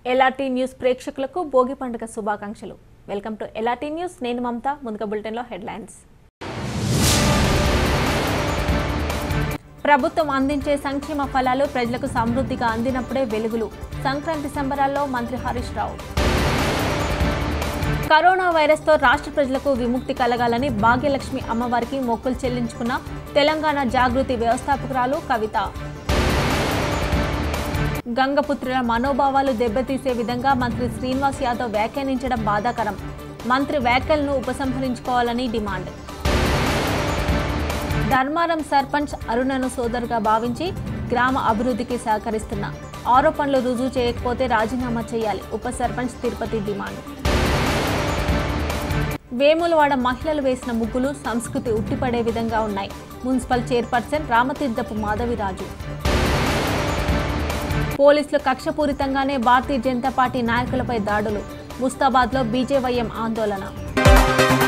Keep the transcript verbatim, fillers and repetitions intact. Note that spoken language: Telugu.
ఎల్ఆర్టీ న్యూస్ ప్రేక్షకులకు భోగి పండుగ శుభాకాంక్షలు. Welcome to LRT news. నేను మమత. ముందుగా బులెటిన్లో హెడ్లైన్స్. ప్రభుత్వం అందించే సంక్షేమ ఫలాలు ప్రజలకు సమృద్ధిగా అందినప్పుడే వెలుగులు. సంక్రాంతి సంబరాల్లో మంత్రి హరీష్ రావు. కరోనా వైరస్తో రాష్ట్ర ప్రజలకు విముక్తి కలగాలని భాగ్యలక్ష్మి అమ్మవారికి మొక్కులు చెల్లించుకున్న తెలంగాణ జాగృతి వ్యవస్థాపకురాలు కవిత. గంగపుత్రుల మనోభావాలు దెబ్బతీసే విధంగా మంత్రి శ్రీనివాస్ యాదవ్ వ్యాఖ్యానించడం బాధాకరం. మంత్రి వ్యాఖ్యలను ఉపసంహరించుకోవాలని డిమాండ్. ధర్మారం సర్పంచ్ అరుణను సోదరుగా భావించి గ్రామ అభివృద్ధికి సహకరిస్తున్న ఆరోపణలు రుజువు చేయకపోతే రాజీనామా చేయాలి. ఉప సర్పంచ్ తిరుపతి డిమాండ్. వేములవాడ మహిళలు వేసిన ముగ్గులు సంస్కృతి ఉట్టిపడే విధంగా ఉన్నాయి. Municipal chairperson Ramatheerthapu Madhaviraju. పోలీసులు కక్షపూరితంగానే భారతీయ జనతా పార్టీ నాయకులపై దాడులు. ముస్తాబాద్లో బీజేవైఎం ఆందోళన.